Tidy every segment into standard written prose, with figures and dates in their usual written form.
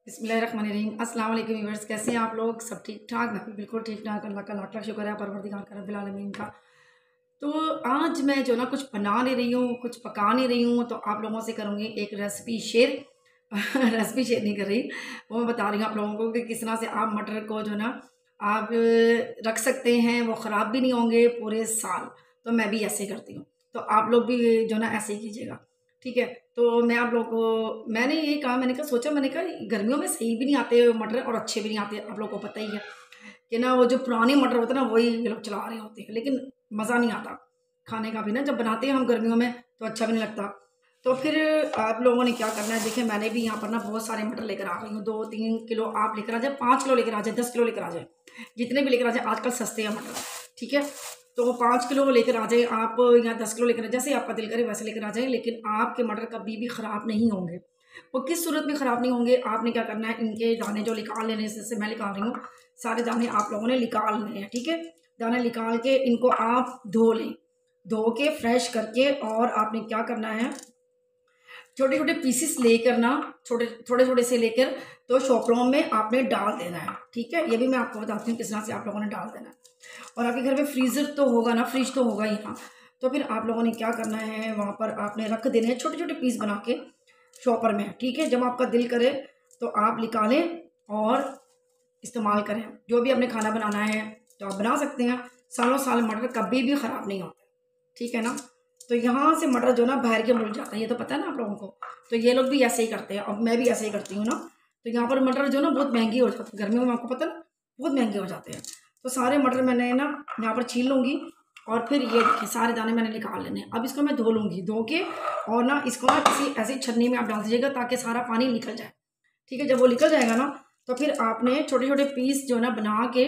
बिस्मिल्लाहिर्रहमानिर्रहीम। अस्सलाम वालेकुम व्यूअर्स, कैसे हैं आप लोग? सब ठीक ठाक? मैं भी बिल्कुल ठीक ठाक। अल्लाह का लाख लाख शुक्र है परवरदिगार का रब्बिल आलमीन का। तो आज मैं जो ना कुछ बना नहीं रही हूँ, कुछ पका नहीं रही हूँ, तो आप लोगों से करूँगी एक रेसिपी शेयर। रेसिपी शेयर नहीं कर रही, वो मैं बता रही हूँ आप लोगों को कि किस तरह से आप मटर को जो ना आप रख सकते हैं, वो ख़राब भी नहीं होंगे पूरे साल। तो मैं भी ऐसे करती हूँ, तो आप लोग भी जो ना ऐसे ही कीजिएगा, ठीक है? तो मैं आप लोगों को मैंने ये कहा, मैंने कहा सोचा, मैंने कहा गर्मियों में सही भी नहीं आते मटर और अच्छे भी नहीं आते। आप लोगों को पता ही है कि ना वो जो पुराने मटर होते हैं ना वही ये लोग चला रहे होते हैं, लेकिन मज़ा नहीं आता खाने का भी ना। जब बनाते हैं हम गर्मियों में तो अच्छा भी नहीं लगता। तो फिर आप लोगों ने क्या करना है, देखिए मैंने भी यहाँ पर ना बहुत सारे मटर लेकर आ रही हूँ। 2-3 किलो आप लेकर आ जाए, 5 किलो लेकर आ जाए, 10 किलो लेकर आ जाए, जितने भी लेकर आ जाए। आजकल सस्ते हैं मटर, ठीक है? तो 5 किलो लेकर आ जाए आप, या 10 किलो लेकर, जैसे आपका दिल करे वैसे लेकर आ जाए। लेकिन आपके मटर कभी भी ख़राब नहीं होंगे। वो किस सूरत में ख़राब नहीं होंगे, आपने क्या करना है, इनके दाने जो निकाल लेने, जैसे मैं निकाल रही हूँ, सारे दाने आप लोगों ने निकाल लेने हैं, ठीक है? दाने निकाल के इनको आप धो लें, धो के फ्रेश करके, और आपने क्या करना है, छोटे छोटे पीसेस लेकर ना, छोटे थोड़े थोड़े से लेकर, तो शॉपरों में आपने डाल देना है, ठीक है? ये भी मैं आपको बताती हूँ किस तरह से आप लोगों ने डाल देना है। और आपके घर में फ्रीज़र तो होगा ना, फ्रिज तो होगा ही ना। तो फिर आप लोगों ने क्या करना है, वहाँ पर आपने रख देने हैं छोटे छोटे पीस बना के शॉपर में, ठीक है? जब आपका दिल करे तो आप निकालें और इस्तेमाल करें। जो भी आपने खाना बनाना है तो आप बना सकते हैं। सालों साल मटर कभी भी ख़राब नहीं होते, ठीक है ना? तो यहाँ से मटर जो ना बाहर के मुल्क जाता है, ये तो पता है ना आप लोगों को। तो ये लोग भी ऐसे ही करते हैं, अब मैं भी ऐसे ही करती हूँ ना। तो यहाँ पर मटर जो ना बहुत महंगी हो जाती है गर्मियों में, आपको पता ना, बहुत महंगे हो जाते हैं। तो सारे मटर मैंने ना यहाँ पर छील लूँगी, और फिर ये देखिए सारे दाने मैंने निकाल लेने हैं। अब इसको मैं धो लूँगी, धो के, और ना इसको ना किसी ऐसी छन्नी में आप डाल दीजिएगा ताकि सारा पानी निकल जाए, ठीक है? जब वो निकल जाएगा ना, तो फिर आपने छोटे छोटे पीस जो ना बना के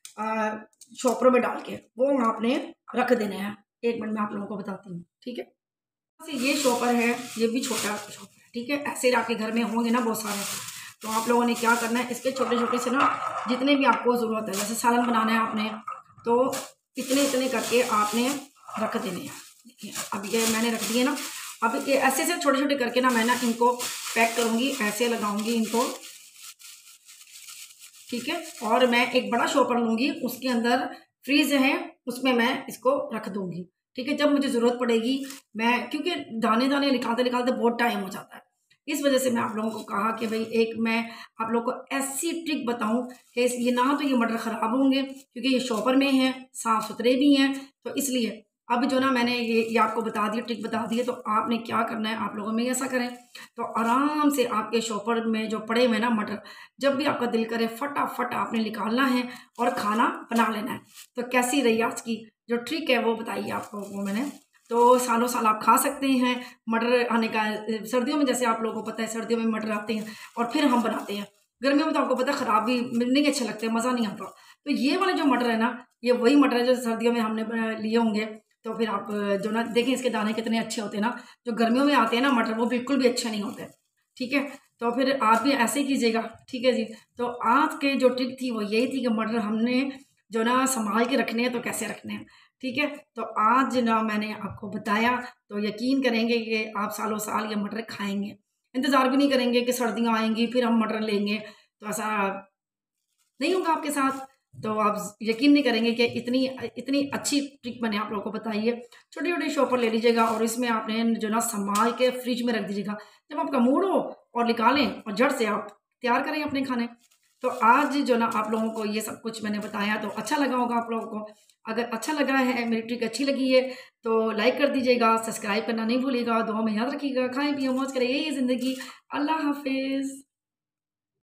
चॉपर में डाल के वो आपने रख देने हैं। 1 मिनट में आप लोगों को बताती हूँ, ठीक है? ये शॉपर है, ये भी छोटा शॉपर है, ठीक है? ऐसे आपके घर में होंगे ना बहुत सारे। तो आप लोगों ने क्या करना है, इसके छोटे छोटे से ना जितने भी आपको ज़रूरत है, जैसे सालन बनाना है आपने, तो इतने इतने करके आपने रख देने हैं। देखिए अब ये मैंने रख दिए ना। अब ये ऐसे ऐसे छोटे छोटे करके ना मैं ना इनको पैक करूँगी, ऐसे लगाऊंगी इनको, ठीक है? और मैं एक बड़ा शॉपर लूँगी, उसके अंदर फ्रीज है, उसमें मैं इसको रख दूँगी, ठीक है? जब मुझे ज़रूरत पड़ेगी मैं, क्योंकि दाने दाने निकालते निकालते बहुत टाइम हो जाता है, इस वजह से मैं आप लोगों को कहा कि भाई एक मैं आप लोगों को ऐसी ट्रिक बताऊं कि ये ना तो ये मटर ख़राब होंगे, क्योंकि ये शॉपर में है, साफ़ सुथरे भी हैं। तो इसलिए अब जो ना मैंने ये आपको बता दिया, ट्रिक बता दी है। तो आपने क्या करना है, आप लोगों में ऐसा करें तो आराम से आपके शॉपर में जो पड़े हुए ना मटर, जब भी आपका दिल करे फटाफट आपने निकालना है और खाना बना लेना है। तो कैसी रही आज की जो ट्रिक है वो बताइए आपको वो मैंने। तो सालों साल आप खा सकते हैं मटर आने का। सर्दियों में जैसे आप लोगों को पता है, सर्दियों में मटर आते हैं और फिर हम बनाते हैं। गर्मियों में तो आपको पता है ख़राब भी नहीं अच्छे लगते, मज़ा नहीं आता। तो ये वाले जो मटर है ना, ये वही मटर है जो सर्दियों में हमने लिए होंगे। तो फिर आप जो ना देखें इसके दाने कितने अच्छे होते हैं ना। जो गर्मियों में आते हैं ना मटर, वो बिल्कुल भी अच्छे नहीं होते, ठीक है? तो फिर आप भी ऐसे ही कीजिएगा, ठीक है जी? तो आज की जो ट्रिक थी वो यही थी कि मटर हमने जो ना संभाल के रखने हैं, तो कैसे रखने हैं, ठीक है? तो आज ना मैंने आपको बताया, तो यकीन करेंगे कि आप सालों साल ये मटर खाएंगे। इंतज़ार भी नहीं करेंगे कि सर्दियाँ आएंगी फिर हम मटर लेंगे, तो ऐसा नहीं होगा आपके साथ। तो आप यकीन नहीं करेंगे कि इतनी इतनी अच्छी ट्रिक मैंने आप लोगों को बताई है। छोटे छोटे शॉपर ले लीजिएगा और इसमें आपने जो ना संभाल के फ्रिज में रख दीजिएगा। जब आपका मूड हो और निकालें और झट से आप तैयार करें अपने खाने। तो आज जो ना आप लोगों को ये सब कुछ मैंने बताया, तो अच्छा लगा होगा आप लोगों को। अगर अच्छा लगा है, मेरी ट्रिक अच्छी लगी है, तो लाइक कर दीजिएगा, सब्सक्राइब करना नहीं भूलिएगा, दुआ में याद रखिएगा, खाएं पिए मौज करें, यही ज़िंदगी। अल्लाह हाफिज़।